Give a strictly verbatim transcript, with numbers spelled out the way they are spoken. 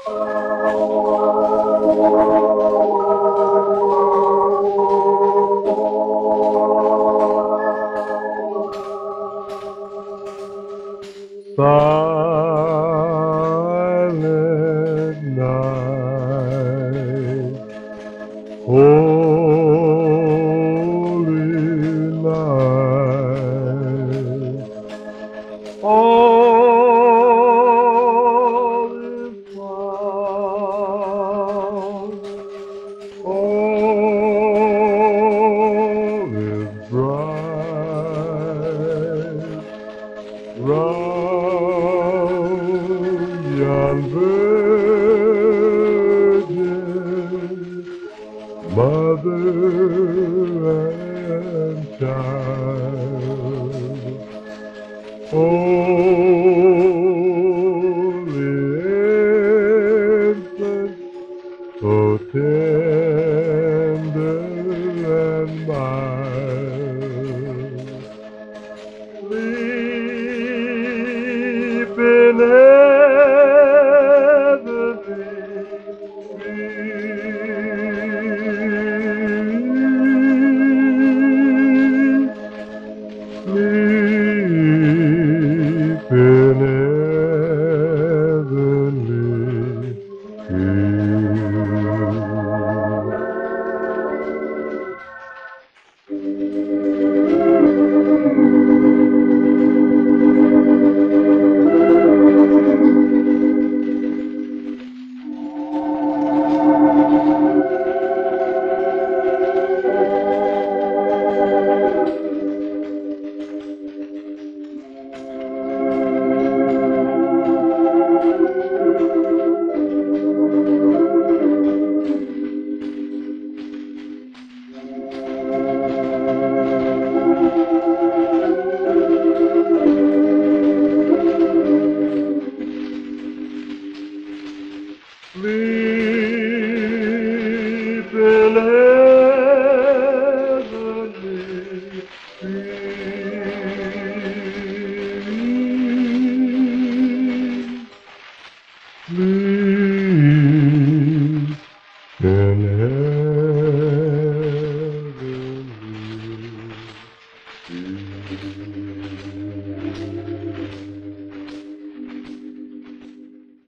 Silent night, holy night, all is found, all is bright, round yon virgin, mother and child, holy infant, so tender and mild, sleep in Sleep in heavenly Sleep in heavenly peace. Sleep in heavenly